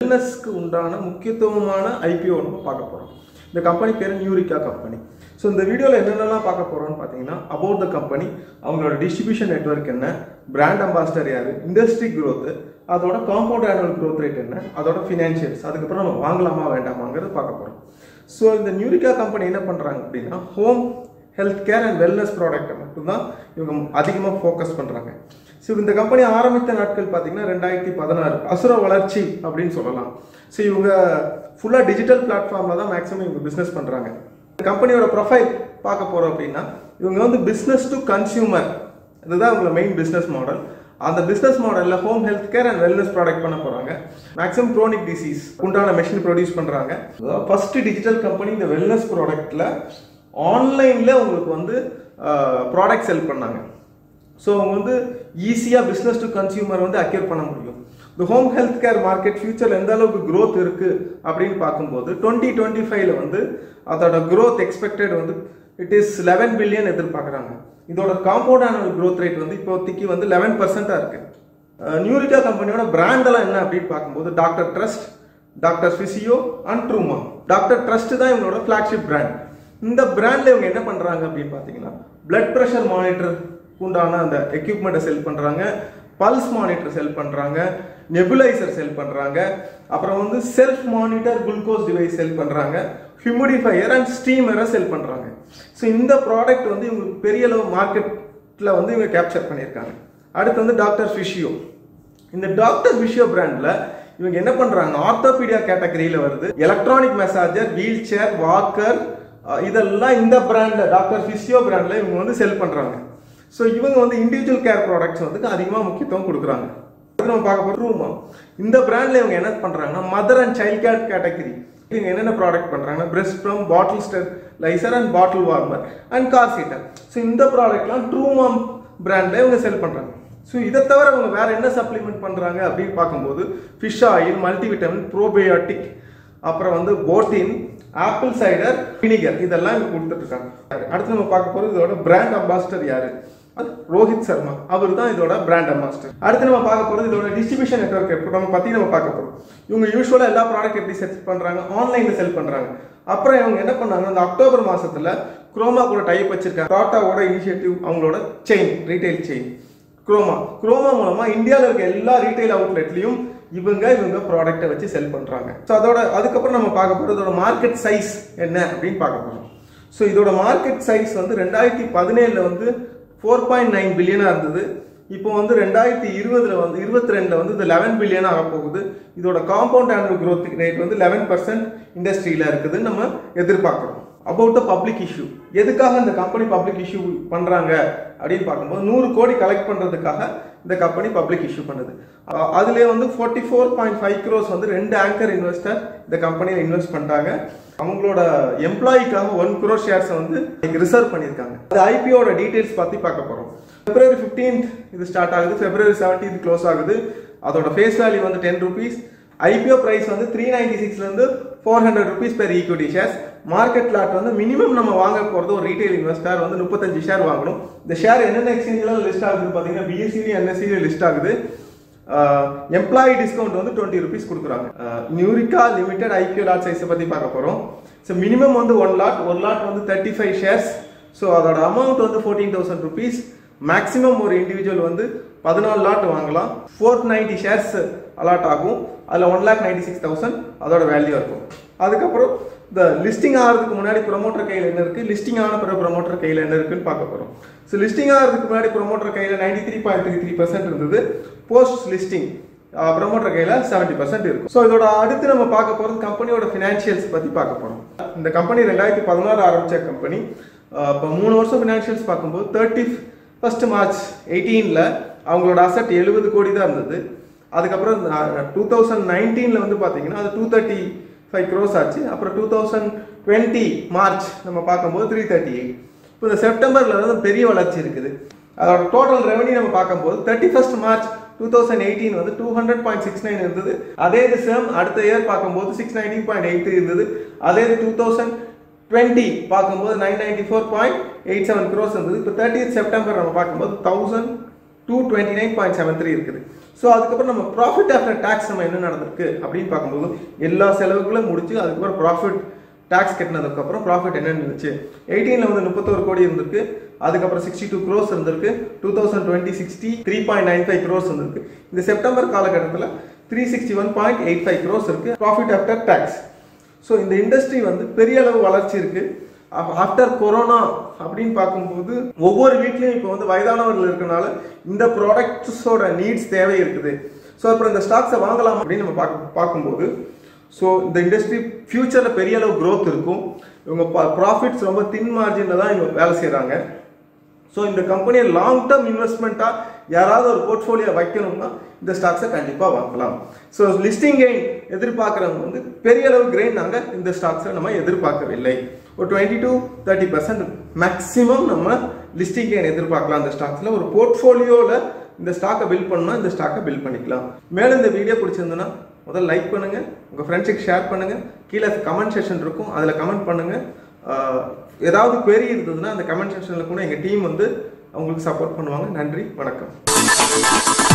வெல்னஸ்க்கு உண்டான முக்கியத்துவமான IPO நம்ம பார்க்க போகிறோம். இந்த கம்பெனி பேர் NURECA கம்பெனி. ஸோ இந்த வீடியோவில் என்னென்னலாம் பார்க்க போகிறோம்னு பார்த்தீங்கன்னா அபவுட் த கம்பெனி, அவங்களோட டிஸ்ட்ரிபியூஷன் நெட்வொர்க் என்ன, பிராண்ட் அம்பாசிடர் யார், இண்டஸ்ட்ரி க்ரோத்து, அதோட காம்பவுண்ட் ஆனுவல் க்ரோத் ரேட் என்ன, அதோட ஃபினான்ஷியல்ஸ், அதுக்கப்புறம் நம்ம வாங்கலாமா வேண்டாமாங்கிறது பார்க்க போகிறோம். ஸோ இந்த NURECA கம்பெனி என்ன பண்ணுறாங்க அப்படின்னா home health care and wellness ப்ராடக்ட்டை மட்டும்தான் இவங்க அதிகமாக ஃபோக்கஸ் பண்ணுறாங்க. ஸோ இந்த கம்பெனி ஆரம்பித்த நாட்கள் பார்த்தீங்கன்னா 2016 அசுர வளர்ச்சி அப்படின்னு சொல்லலாம். ஸோ இவங்க ஃபுல்லாக டிஜிட்டல் பிளாட்ஃபார்மில் தான் மேக்ஸிமம் இவங்க பிஸ்னஸ் பண்ணுறாங்க. இந்த கம்பெனியோட ப்ரொஃபைல் பார்க்க போகிறோம் அப்படின்னா இவங்க வந்து பிஸ்னஸ் டு கன்சியூமர், இதுதான் இவங்களோட மெயின் பிஸ்னஸ் மாடல். அந்த பிஸ்னஸ் மாடலில் home health care and wellness product பண்ண போகிறாங்க. மேக்ஸிமம் க்ரோனிக் டிசீஸ் உண்டான மெஷின் ப்ரொடியூஸ் பண்ணுறாங்க. ஃபர்ஸ்ட் டிஜிட்டல் கம்பெனி இந்த வெல்னஸ் ப்ராடக்ட்டில் ஆன்லைனில் உங்களுக்கு வந்து ப்ராடக்ட் செல் பண்ணாங்க. ஸோ அவங்க வந்து ஈஸியாக பிஸ்னஸ் டு கன்சியூமர் வந்து அக்யூர் பண்ண முடியும். இந்த ஹோம் ஹெல்த் கேர் மார்க்கெட் ஃபியூச்சரில் எந்த அளவுக்கு க்ரோத் இருக்குது அப்படின்னு பார்க்கும்போது 2025 வந்து அதோட க்ரோத் எக்ஸ்பெக்டட் வந்து இட் இஸ் 11 பில்லியன் எதிர்பார்க்குறாங்க. இதோட காம்பவுண்ட் ஆனுவல் க்ரோத் ரேட் வந்து இப்போதைக்கு வந்து 11% இருக்குது. NURECA கம்பெனியோட பிராண்டெல்லாம் என்ன அப்படின்னு பார்க்கும்போது doctor trust, doctor physio and trauma. Doctor trust தான் இவங்களோட ஃப்ளாக்ஷிப் பிராண்ட். இந்த பிராண்டில் இவங்க என்ன பண்ணுறாங்க அப்படின்னு பார்த்தீங்கன்னா பிளட் ப்ரெஷர் மானிட்டர் உண்டான அந்த எக்யூப்மெண்ட்டை செல் பண்ணுறாங்க, பல்ஸ் மானிட்டர் செல் பண்ணுறாங்க, நெபுலைசர் செல் பண்ணுறாங்க, அப்புறம் வந்து self monitor glucose device sell பண்ணுறாங்க, ஹியூமிடிஃபையர் அண்ட் ஸ்டீமரை செல் பண்ணுறாங்க. ஸோ இந்த ப்ராடக்ட் வந்து இவங்க பெரிய அளவு மார்க்கெட்டில் வந்து இவங்க கேப்சர் பண்ணியிருக்காங்க. அடுத்து வந்து டாக்டர் ஃபிஷியோ. இந்த டாக்டர் ஃபிஷியோ பிராண்டில் இவங்க என்ன பண்ணுறாங்க, ஆர்த்தோபீடியா கேட்டகரியில் வருது. Electronic massager, wheel chair, walker, இதெல்லாம் இந்த பிராண்டில் டாக்டர் ஃபிஷியோ பிராண்டில் இவங்க வந்து செல் பண்ணுறாங்க. ஸோ இவங்க வந்து இண்டிவிஜுவல் கேர் ப்ராடக்ட்ஸ் வந்து அதிகமாக முக்கியத்துவம் கொடுக்குறாங்க. அது நம்ம பார்க்க போகிறோம் ரூமா. இந்த பிராண்டில் இவங்க என்ன பண்ணுறாங்கன்னா mother and child care category இவங்க என்னென்ன ப்ராடக்ட் பண்ணுறாங்கன்னா breast pump, bottle steriliser and bottle warmer and car seater. So இந்த ப்ராடக்ட்லாம் ட்ரூமாம் பிராண்டில் இவங்க செல் பண்ணுறாங்க. ஸோ இதை தவிர அவங்க வேறு என்ன சப்ளிமெண்ட் பண்ணுறாங்க அப்படின்னு பார்க்கும்போது ஃபிஷ் ஆயில், மல்டிவிட்டமின், ப்ரோபயோட்டிக், அப்புறம் வந்து போர்டின், ஆப்பிள் சைடர் வினிகர், இதெல்லாம் இவங்க கொடுத்துட்ருக்காங்க. அடுத்து நம்ம பார்க்க போகிறது இதோட பிராண்ட் அம்பாசிடர் யார், ரோஹித் சர்மா, அவர் தான் இதோட பிராண்ட் அம்பாசிடர். அடுத்து நம்ம பார்க்க போகிறது இதோட டிஸ்ட்ரிபியூஷன் நெட்வொர்க் எப்படி நம்ம பற்றி நம்ம பார்க்க போகிறோம். இவங்க யூஸ்வலாக எல்லா ப்ராடக்ட் எப்படி செல் பண்ணுறாங்க, ஆன்லைனில் செல் பண்ணுறாங்க. அப்புறம் இவங்க என்ன பண்ணாங்க, இந்த அக்டோபர் மாதத்தில் குரோமா கூட டைப் வச்சிருக்காங்க. டாட்டாவோட இனிஷியேட்டிவ், அவங்களோட செயின், ரீட்டைல் செயின் குரோமா மூலமாக இந்தியாவில் இருக்க எல்லா ரீட்டைல் அவுட்லெட்லையும் இவங்க ப்ராடக்டை வச்சு செல் பண்ணுறாங்க. ஸோ அதுக்கப்புறம் நம்ம பார்க்க போகிறது இதோட மார்க்கெட் சைஸ் என்ன அப்படின்னு பார்க்க போகிறோம். ஸோ இதோட மார்க்கெட் சைஸ் வந்து 2017 வந்து 4.9 பில்லியனாக இருந்தது. இப்போ வந்து 2022 வந்து இது 11 பில்லியன் ஆக போகுது. இதோட காம்பவுண்ட் ஆனுவல் க்ரோத் ரேட் வந்து 11% இண்டஸ்ட்ரியில் இருக்குதுன்னு நம்ம எதிர்பார்க்குறோம். அபவுட் த பப்ளிக் இஷ்யூ, எதுக்காக இந்த கம்பெனி பப்ளிக் இஷ்யூ பண்ணுறாங்க அப்படின்னு பார்க்கும்போது 100 கோடி கலெக்ட் பண்ணுறதுக்காக இந்த கம்பெனி பப்ளிக் இஷ்யூ பண்ணுது. அதுலேயே வந்து 44.5 crores வந்து 2 ஆங்கர் இன்வெஸ்டர் இந்த கம்பெனியில் இன்வெஸ்ட் பண்ணுறாங்க. அவங்களோட எம்ப்ளாயிக்காக 1 crore ஷேர்ஸை வந்து ரிசர்வ் பண்ணியிருக்காங்க. அது IPOட டீட்டெயில்ஸ் பற்றி பார்க்க போகிறோம். February 15th இது ஸ்டார்ட் ஆகுது, February 17th க்ளோஸ் ஆகுது. அதோட ஃபேஸ் வேல்யூ வந்து 10 rupees. IPO ப்ரைஸ் வந்து 396 400 rupees per equity shares. Market lot வந்து மினிமம் நம்ம வாங்க போகிறது ஒரு ரீட்டைல் இன்வெஸ்டர் வந்து 35 ஷேர் வாங்கணும். இந்த ஷேர் என்னென்ன எக்ஸ்சேஞ்சில் லிஸ்ட் ஆகுதுன்னு பார்த்தீங்கன்னா BSE, NSE லிஸ்ட் ஆகுது. எம்ப்ளாயி டிஸ்கவுண்ட் வந்து 20 rupees கொடுக்குறாங்க. NURECA லிமிடெட் IPO லாட் சைஸை பற்றி பார்க்க போகிறோம். ஸோ மினிமம் வந்து ஒரு லாட் வந்து 35 ஷேர்ஸ். ஸோ அதோட அமௌண்ட் வந்து 14,000 rupees. மேக்ஸிமம் ஒரு இண்டிவிஜுவல் வந்து 14 லாட் வாங்கலாம். 490 ஷேர்ஸ் அலாட் ஆகும். அதில் 1,96,000 அதோட வேல்யூ இருக்கும். அதுக்கப்புறம் இந்த லிஸ்டிங் ஆகிறதுக்கு முன்னாடி ப்ரொமோட்டர் கையில் என்ன இருக்குது, லிஸ்டிங் ஆன பிறகு ப்ரொமோட்டர் கையில் என்ன இருக்குன்னு பார்க்க போகிறோம். ஸோ லிஸ்டிங் ஆகிறதுக்கு முன்னாடி ப்ரொமோட்டர் கையில் 93.33% இருந்தது. போஸ்ட் லிஸ்டிங் ப்ரொமோட்டர் கையில் 70% இருக்கும். ஸோ இதோட அடுத்து நம்ம பார்க்க போகிறது கம்பெனியோட ஃபினான்ஷியல்ஸ் பற்றி பார்க்க போகிறோம். இந்த கம்பெனி 2016 ஆரம்பித்த கம்பெனி. இப்போ 3 வருஷம் ஃபினான்ஷியல்ஸ் பார்க்கும்போது 31st March 2018 அவங்களோட அசெட் 70 கோடி தான் இருந்தது. அதுக்கப்புறம் 2019 வந்து பார்த்தீங்கன்னா அது 235 crores ஆச்சு. அப்புறம் 2020 March நம்ம பார்க்கும்போது 338. இப்போ இந்த செப்டம்பரில் வந்து பெரிய வளர்ச்சி இருக்குது. அதோட டோட்டல் ரெவன்யூ நம்ம பார்க்கும்போது 31st March 2018 வந்து 200.69 இருந்தது. அதே இது சேம் அடுத்த இயர் பார்க்கும்போது 619.83 இருந்தது. அதே இது 2020 பார்க்கும்போது 994.87 crores இருந்தது. இப்போ 30th September நம்ம பார்க்கும்போது 229.73 இருக்குது. ஸோ அதுக்கப்புறம் நம்ம ப்ராஃபிட் ஆஃப்டர் டேக்ஸ் நம்ம என்ன நடந்திருக்கு அப்படின்னு பார்க்கும்போது எல்லா செலவுகளும் முடிச்சு அதுக்கப்புறம் ப்ராஃபிட் டேக்ஸ் கட்டினதுக்கப்புறம் ப்ராஃபிட் என்ன இருந்துச்சு 18ல் வந்து 31 கோடி இருந்திருக்கு. அதுக்கப்புறம் 62 crores இருந்திருக்கு. 2020 63.95 crores இருந்திருக்கு. இந்த செப்டம்பர் காலகட்டத்தில் 361.85 crores இருக்கு ப்ராஃபிட் ஆஃப்டர் டேக்ஸ். ஸோ இந்த இண்டஸ்ட்ரி வந்து பெரிய அளவு வளர்ச்சி இருக்கு. ஆஃப்டர் கொரோனா அப்படின்னு பார்க்கும்போது ஒவ்வொரு வீட்லையும் இப்போ வந்து வயதானவர்கள் இருக்கனால இந்த ப்ராடக்ட்ஸோட நீட்ஸ் தேவை இருக்குது. ஸோ அப்புறம் இந்த ஸ்டாக்ஸை வாங்கலாம் அப்படின்னு நம்ம பார்க்கும்போது ஸோ இந்த இண்டஸ்ட்ரி ஃபியூச்சரில் பெரிய அளவு க்ரோத் இருக்கும். இவங்க ப்ராஃபிட்ஸ் ரொம்ப தின் மார்ஜினில் தான் இவங்க வேலை செய்கிறாங்க. ஸோ இந்த கம்பெனியை லாங் டேர்ம் இன்வெஸ்ட்மெண்ட்டாக யாராவது ஒரு போர்ட்ஃபோலியோ வைக்கணும்னா இந்த ஸ்டாக்ஸை கண்டிப்பாக வாங்கலாம். ஸோ லிஸ்டிங் கெயின் எதிர்பார்க்குறவங்க வந்து பெரிய அளவு கெயின் நாங்கள் இந்த ஸ்டாக்ஸை நம்ம எதிர்பார்க்கவில்லை. ஒரு 20-30% மேக்ஸிமம் நம்ம லிஸ்டிங் கெயின் எதிர்பார்க்கலாம். இந்த ஸ்டாக்ஸில் ஒரு போர்ட்ஃபோலியோவில் இந்த ஸ்டாக்கை பில்ட் பண்ணால் இந்த ஸ்டாக்கை பில்ட் பண்ணிக்கலாம். மேலும் இந்த வீடியோ பிடிச்சிருந்ததுன்னா முதல்ல லைக் பண்ணுங்கள், உங்கள் ஃப்ரெண்ட்ஸுக்கு ஷேர் பண்ணுங்கள், கீழே கமெண்ட் செக்ஷன் இருக்கும் அதில் கமெண்ட் பண்ணுங்கள். ஏதாவது query இருந்ததுன்னா அந்த கமெண்ட் செக்ஷனில் கூட எங்கள் டீம் வந்து அவங்களுக்கு சப்போர்ட் பண்ணுவாங்க. நன்றி, வணக்கம்.